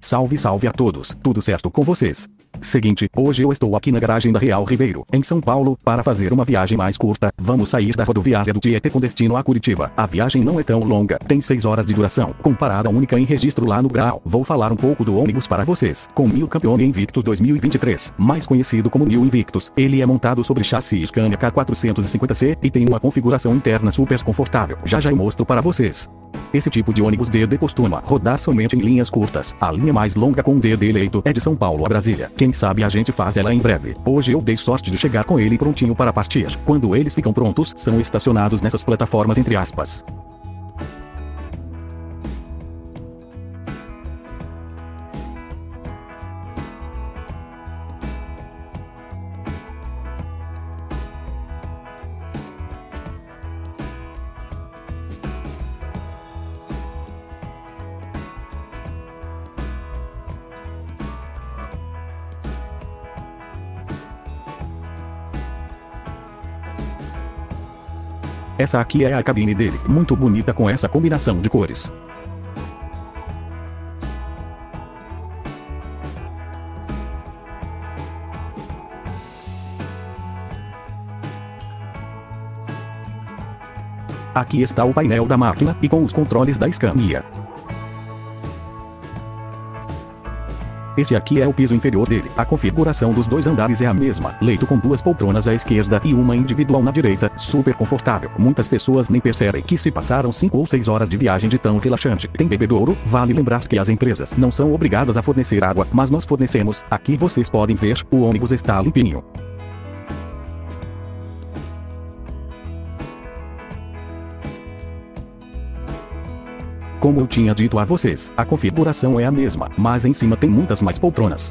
Salve salve a todos, tudo certo com vocês? Seguinte, hoje eu estou aqui na garagem da Real Ribeiro, em São Paulo, para fazer uma viagem mais curta. Vamos sair da rodoviária do Tietê com destino a Curitiba. A viagem não é tão longa, tem 6 horas de duração, com parada única em registro lá no Grau. Vou falar um pouco do ônibus para vocês. Com New Campione Invictus 2023, mais conhecido como New Invictus, ele é montado sobre chassi Scania K450C e tem uma configuração interna super confortável. Já eu mostro para vocês. Esse tipo de ônibus DD costuma rodar somente em linhas curtas. A linha mais longa com DD eleito é de São Paulo a Brasília. Quem sabe a gente faz ela em breve. Hoje eu dei sorte de chegar com ele prontinho para partir. Quando eles ficam prontos, são estacionados nessas plataformas entre aspas. Essa aqui é a cabine dele, muito bonita com essa combinação de cores. Aqui está o painel da máquina e com os controles da Scania. Esse aqui é o piso inferior dele. A configuração dos 2 andares é a mesma. Leito com 2 poltronas à esquerda e uma individual na direita. Super confortável. Muitas pessoas nem percebem que se passaram 5 ou 6 horas de viagem de tão relaxante. Tem bebedouro. Vale lembrar que as empresas não são obrigadas a fornecer água, mas nós fornecemos. Aqui vocês podem ver, o ônibus está limpinho. Como eu tinha dito a vocês, a configuração é a mesma, mas em cima tem muitas mais poltronas.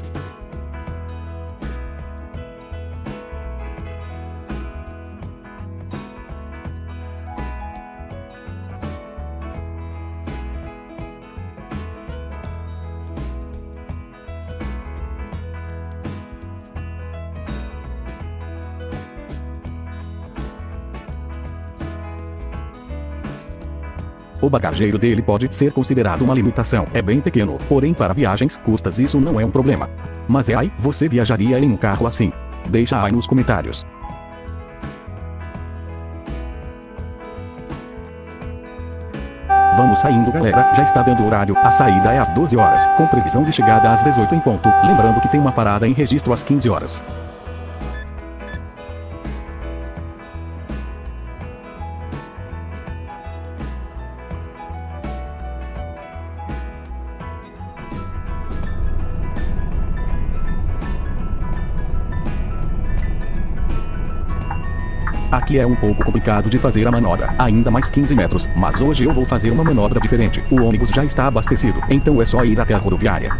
O bagageiro dele pode ser considerado uma limitação. É bem pequeno, porém para viagens curtas isso não é um problema. Mas você viajaria em um carro assim? Deixa aí nos comentários. Vamos saindo galera, já está dando horário, a saída é às 12 horas, com previsão de chegada às 18 em ponto, lembrando que tem uma parada em registro às 15 horas. Aqui é um pouco complicado de fazer a manobra, ainda mais 15 metros, mas hoje eu vou fazer uma manobra diferente. O ônibus já está abastecido, então é só ir até a rodoviária.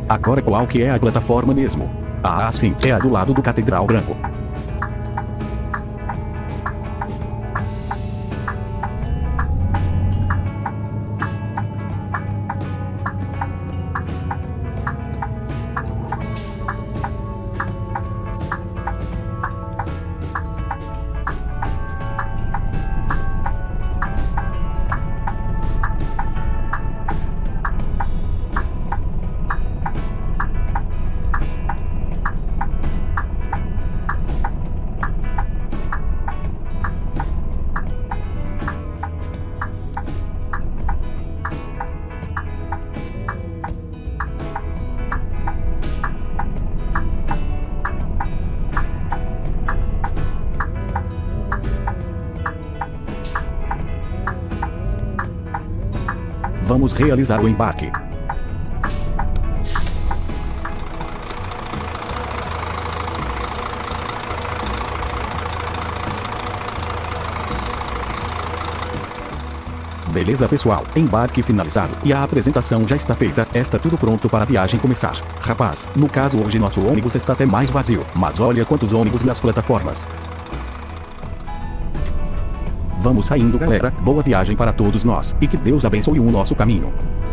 Agora qual que é a plataforma mesmo? Ah, sim, é a do lado do Catedral Branco. Vamos realizar o embarque. Beleza pessoal, embarque finalizado e a apresentação já está feita, está tudo pronto para a viagem começar. Rapaz, no caso hoje nosso ônibus está até mais vazio, mas olha quantos ônibus nas plataformas. Vamos saindo galera, boa viagem para todos nós, e que Deus abençoe o nosso caminho.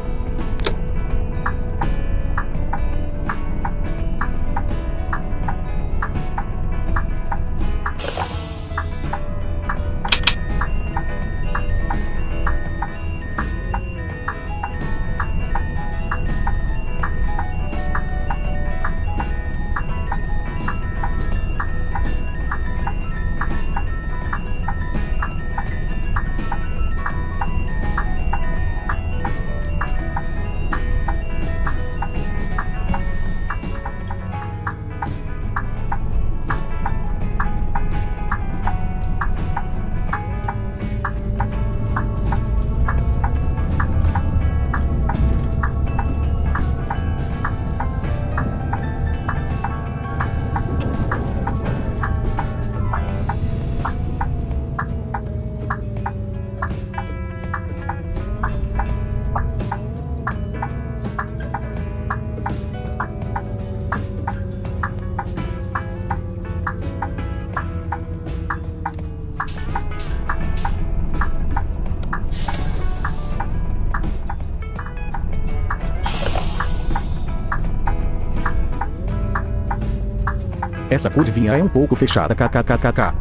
Essa curvinha é um pouco fechada kkkk.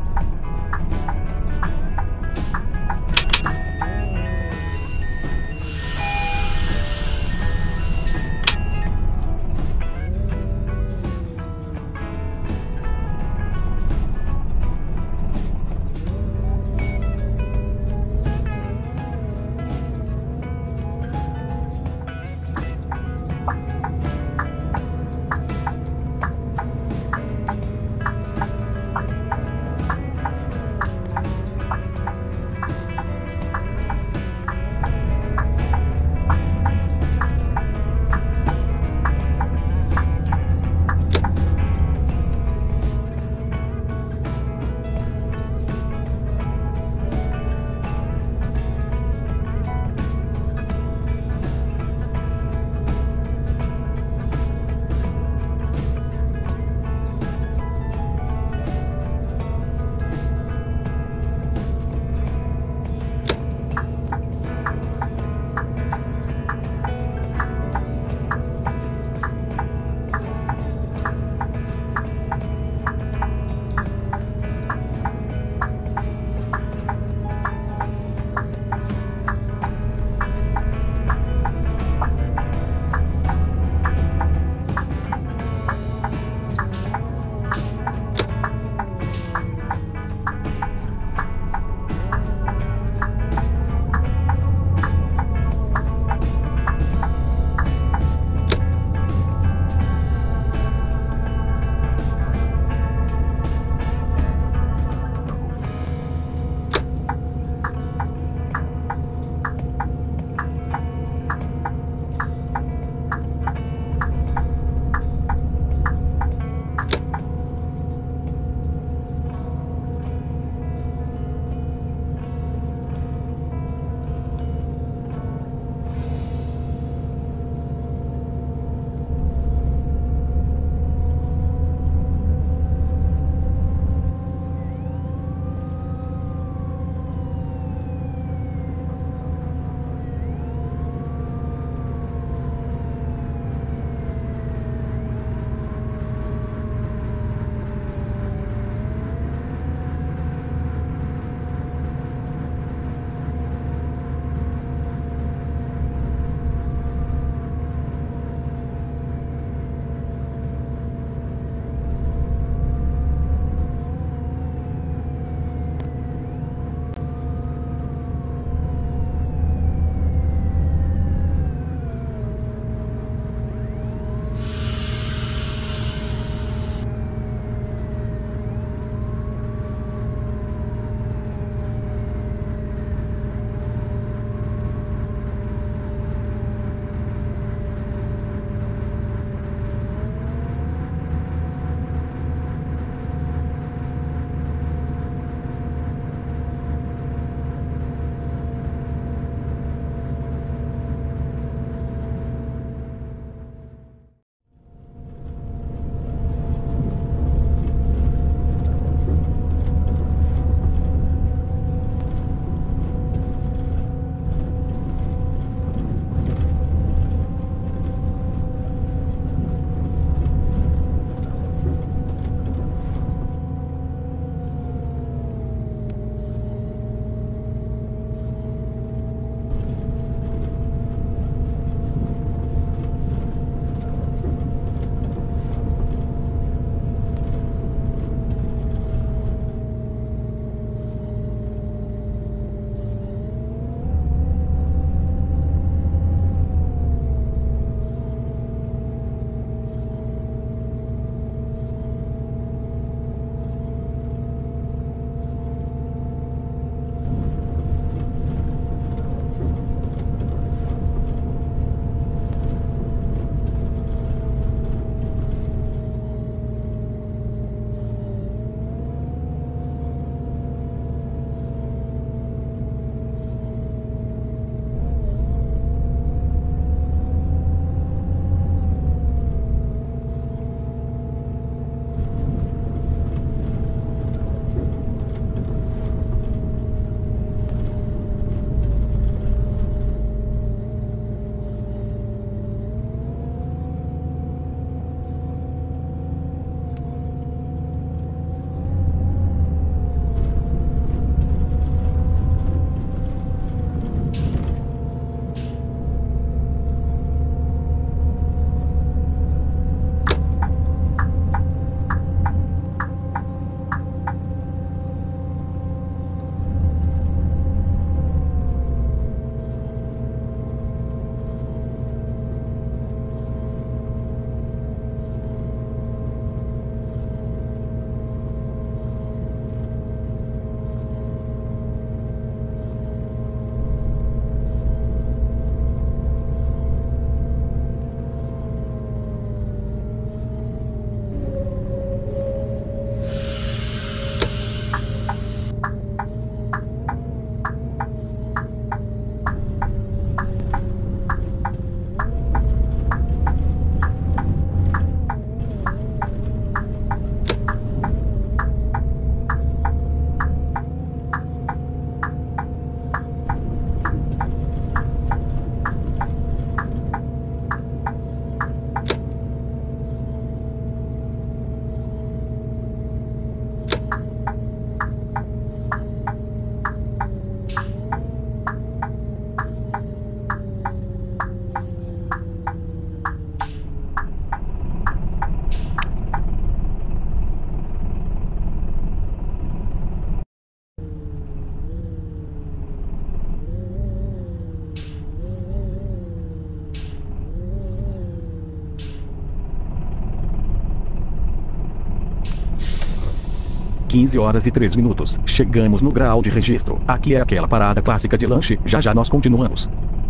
15 horas e 3 minutos. Chegamos no grau de registro. Aqui é aquela parada clássica de lanche. Já já nós continuamos.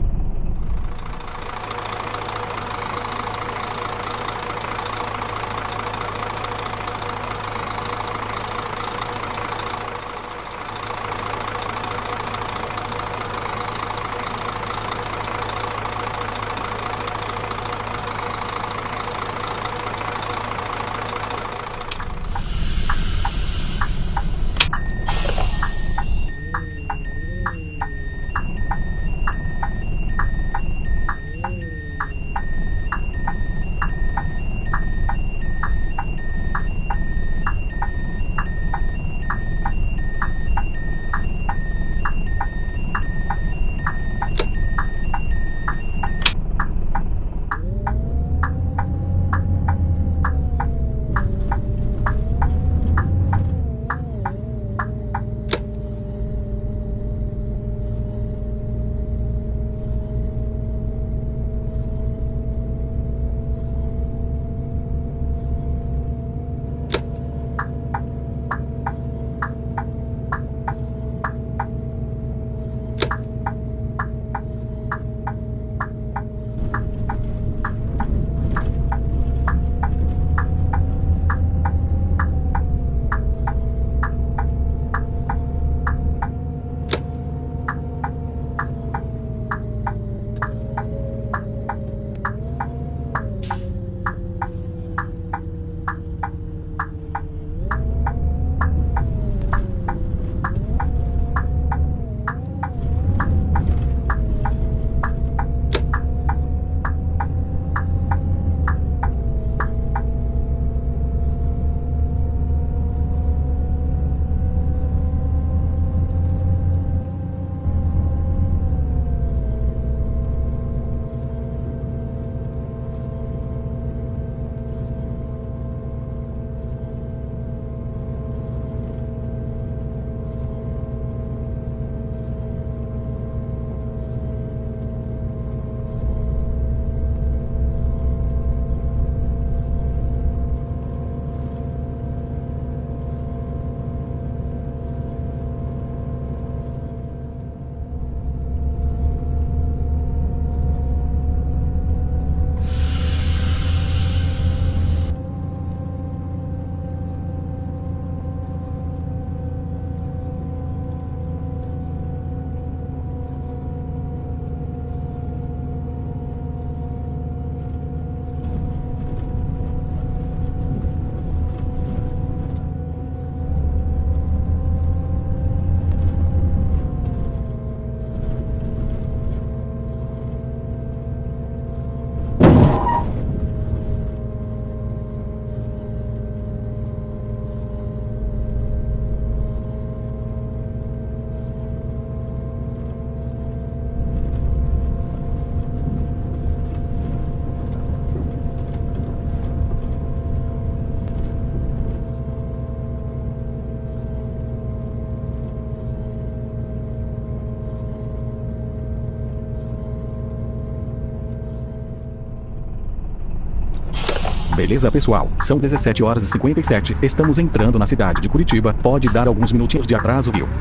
Beleza, pessoal? São 17 horas e 57. Estamos entrando na cidade de Curitiba. Pode dar alguns minutinhos de atraso, viu?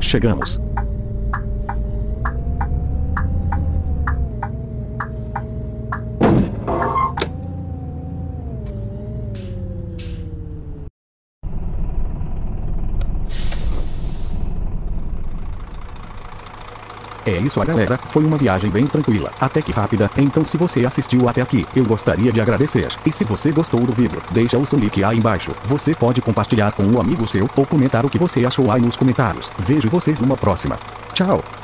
Chegamos. É isso, galera, foi uma viagem bem tranquila, até que rápida. Então se você assistiu até aqui, eu gostaria de agradecer. E se você gostou do vídeo, deixa o seu like aí embaixo. Você pode compartilhar com um amigo seu, ou comentar o que você achou aí nos comentários. Vejo vocês numa próxima. Tchau!